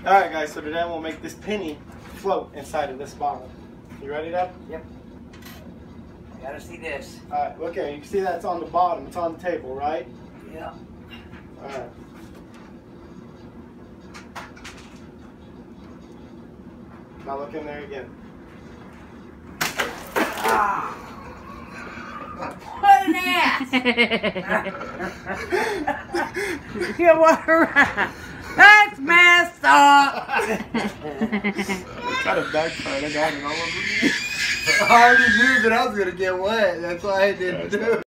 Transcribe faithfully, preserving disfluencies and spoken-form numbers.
Alright guys, so today we'll make this penny float inside of this bottle. You ready, Dad? Yep. I gotta see this. Alright, okay, you can see that's on the bottom. It's on the table, right? Yeah. Alright. Now look in there again. Ah. What an ass! You want around. That's messed up. Kind of backfired. I got it all over me. I already knew that I was gonna get wet. That's why I didn't do it.